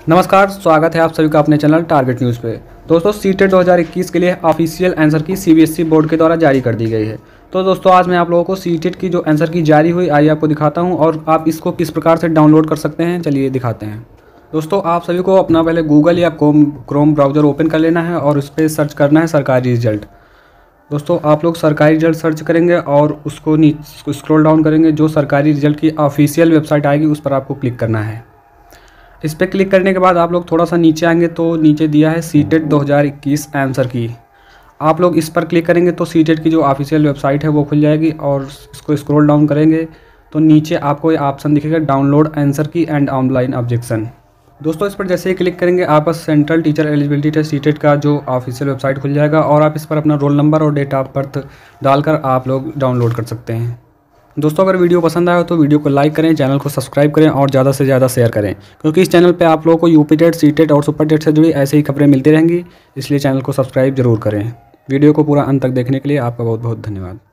नमस्कार, स्वागत है आप सभी का अपने चैनल टारगेट न्यूज़ पे। दोस्तों, सीटेट 2021 के लिए official answer key CBSE board के द्वारा जारी कर दी गई है। तो दोस्तों, आज मैं आप लोगों को सीटेट की जो आंसर की जारी हुई आइए आपको दिखाता हूं और आप इसको किस प्रकार से डाउनलोड कर सकते हैं, चलिए दिखाते हैं। दोस्तों, आप सभी को अपना पहले गूगल या क्रोम ब्राउज़र ओपन कर लेना है और उस पर सर्च करना है सरकारी रिजल्ट। दोस्तों, आप लोग सरकारी रिजल्ट सर्च करेंगे और उसको नीचे स्क्रॉल डाउन करेंगे, जो सरकारी रिजल्ट की ऑफिशियल वेबसाइट आएगी उस पर आपको क्लिक करना है। इस पर क्लिक करने के बाद आप लोग थोड़ा सा नीचे आएंगे तो नीचे दिया है सीटेट 2021 आंसर की। आप लोग इस पर क्लिक करेंगे तो सीटेट की जो ऑफिशियल वेबसाइट है वो खुल जाएगी और इसको स्क्रॉल डाउन करेंगे तो नीचे आपको ये ऑप्शन दिखेगा download answer key and online objection. दोस्तों, इस पर जैसे ही क्लिक करेंगे आपका central teacher eligibility test CTET का जो ऑफिशियल वेबसाइट खुल जाएगा और आप इस पर अपना रोल नंबर और डेट ऑफ बर्थ डालकर आप लोग डाउनलोड कर सकते हैं। दोस्तों, अगर वीडियो पसंद आया हो तो वीडियो को लाइक करें, चैनल को सब्सक्राइब करें और ज़्यादा से ज़्यादा शेयर करें, क्योंकि इस चैनल पे आप लोगों को यूपी टेट, सी टेट और सुपर टेट से जुड़ी ऐसे ही खबरें मिलती रहेंगी। इसलिए चैनल को सब्सक्राइब जरूर करें। वीडियो को पूरा अंत तक देखने के लिए आपका बहुत बहुत धन्यवाद।